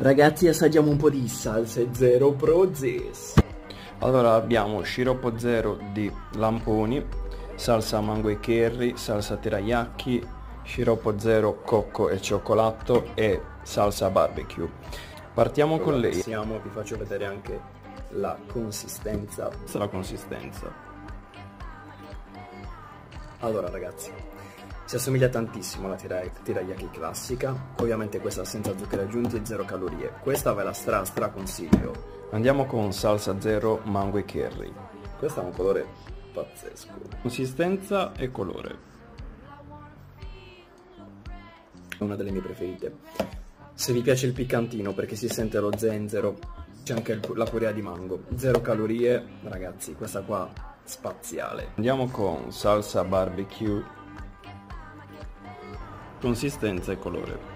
Ragazzi, assaggiamo un po' di salse zero Prozis. Allora abbiamo sciroppo zero di lamponi, salsa mango e curry, salsa teriyaki, sciroppo zero cocco e cioccolato e salsa barbecue. Partiamo con lei. Vi faccio vedere anche la consistenza. Questa è la consistenza. Allora ragazzi, si assomiglia tantissimo alla teriyaki classica, ovviamente questa senza zuccheri aggiunti e zero calorie. Questa ve la stra consiglio. Andiamo con salsa zero mango e curry. Questa ha un colore pazzesco. Consistenza e colore. È una delle mie preferite. Se vi piace il piccantino perché si sente lo zenzero, c'è anche la purea di mango. Zero calorie, ragazzi, questa qua spaziale. Andiamo con salsa barbecue. Consistenza e colore.